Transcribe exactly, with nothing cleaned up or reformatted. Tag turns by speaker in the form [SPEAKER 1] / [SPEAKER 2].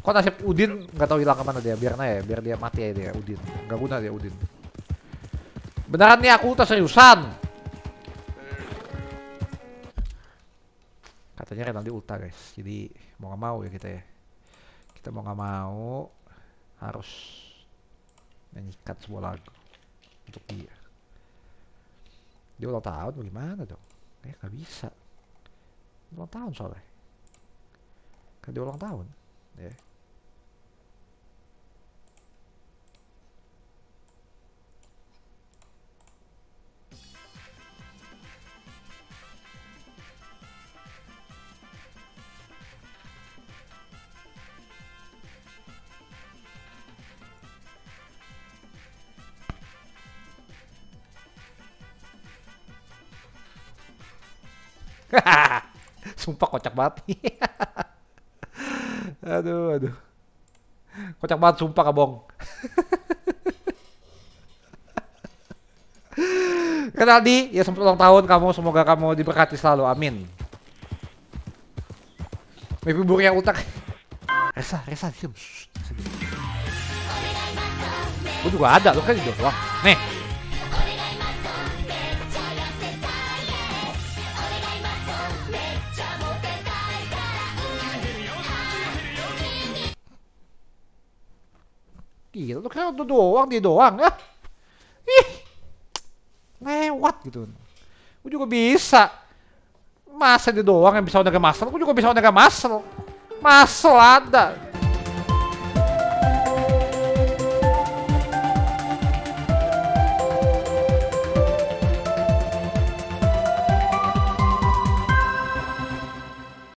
[SPEAKER 1] Kok nasib Udin nggak tahu hilang kemana dia? Biar aja ya, biar dia mati aja dia Udin. Nggak guna dia Udin. Beneran nih aku ulta seriusan. Katanya Renaldi ulta guys. Jadi mau nggak mau ya kita ya. Kita mau nggak mau harus menyikat sebuah lagu untuk dia. Dia ulang tahun bagaimana dong? Eh nggak bisa. Ulang tahun soalnya. Kan dia ulang tahun. Ya. Sumpah kocak banget. Aduh, aduh. Kocak banget sumpah kabong. Renaldi, ya selamat ulang tahun kamu. Semoga kamu diberkati selalu. Amin. Mimpi buruknya utak. Resa, Resa, diam. Gue juga ada, lu kan itu doang. Nih. Gila, lu kira udah doang, dia doang ya. Ih, lewat gitu. Gue juga bisa. Masa dia doang yang bisa Omega Muscle, gue juga bisa Omega Muscle. Muscle ada.